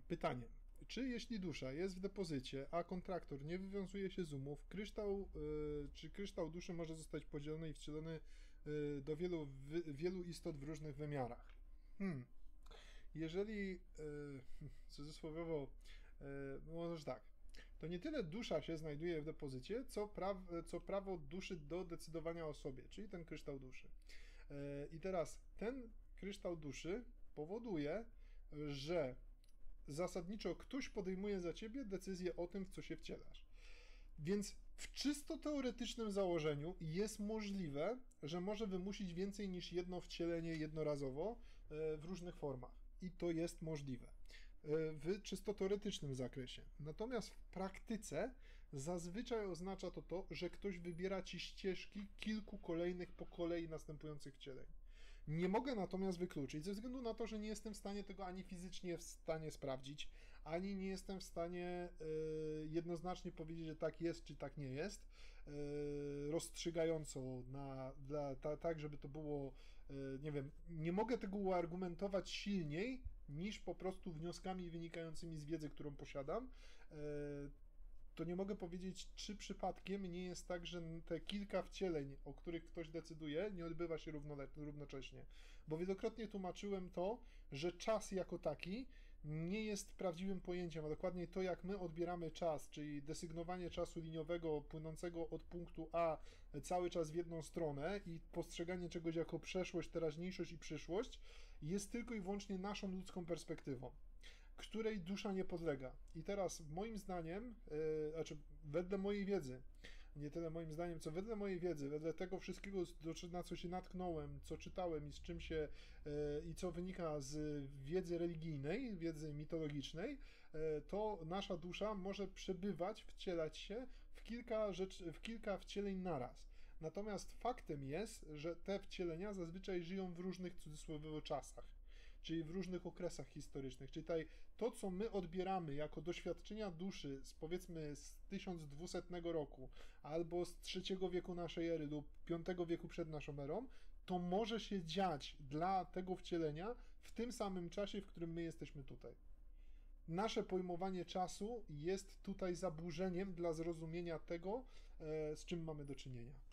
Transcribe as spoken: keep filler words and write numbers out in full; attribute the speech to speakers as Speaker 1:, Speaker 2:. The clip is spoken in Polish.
Speaker 1: Pytanie. Czy jeśli dusza jest w depozycie, a kontraktor nie wywiązuje się z umów, kryształ, y, czy kryształ duszy może zostać podzielony i wcielony y, do wielu, wy, wielu istot w różnych wymiarach? Hmm. Jeżeli, y, cudzysłowiowo, y, może tak, to nie tyle dusza się znajduje w depozycie, co, praw, co prawo duszy do decydowania o sobie, czyli ten kryształ duszy. Y, I teraz ten kryształ duszy powoduje, że zasadniczo ktoś podejmuje za ciebie decyzję o tym, w co się wcielasz. Więc w czysto teoretycznym założeniu jest możliwe, że może wymusić więcej niż jedno wcielenie jednorazowo w różnych formach. I to jest możliwe w czysto teoretycznym zakresie. Natomiast w praktyce zazwyczaj oznacza to to, że ktoś wybiera ci ścieżki kilku kolejnych po kolei następujących wcieleń. Nie mogę natomiast wykluczyć, ze względu na to, że nie jestem w stanie tego ani fizycznie w stanie sprawdzić, ani nie jestem w stanie y, jednoznacznie powiedzieć, że tak jest, czy tak nie jest, y, rozstrzygająco na, dla, ta, tak, żeby to było, y, nie wiem, nie mogę tego uargumentować silniej, niż po prostu wnioskami wynikającymi z wiedzy, którą posiadam, y, to nie mogę powiedzieć, czy przypadkiem nie jest tak, że te kilka wcieleń, o których ktoś decyduje, nie odbywa się równocześnie. Bo wielokrotnie tłumaczyłem to, że czas jako taki nie jest prawdziwym pojęciem, a dokładnie to, jak my odbieramy czas, czyli desygnowanie czasu liniowego płynącego od punktu A cały czas w jedną stronę i postrzeganie czegoś jako przeszłość, teraźniejszość i przyszłość, jest tylko i wyłącznie naszą ludzką perspektywą, której dusza nie podlega. I teraz moim zdaniem, yy, znaczy wedle mojej wiedzy, nie tyle moim zdaniem, co wedle mojej wiedzy, wedle tego wszystkiego, na co się natknąłem, co czytałem i z czym się yy, i co wynika z wiedzy religijnej, wiedzy mitologicznej, yy, to nasza dusza może przebywać, wcielać się w kilka rzeczy, w kilka wcieleń naraz. Natomiast faktem jest, że te wcielenia zazwyczaj żyją w różnych cudzysłowiowo czasach, czyli w różnych okresach historycznych. Czyli tutaj to, co my odbieramy jako doświadczenia duszy z powiedzmy z tysiąc dwieście roku albo z trzeciego wieku naszej ery lub piątego wieku przed naszą erą, to może się dziać dla tego wcielenia w tym samym czasie, w którym my jesteśmy tutaj. Nasze pojmowanie czasu jest tutaj zaburzeniem dla zrozumienia tego, z czym mamy do czynienia.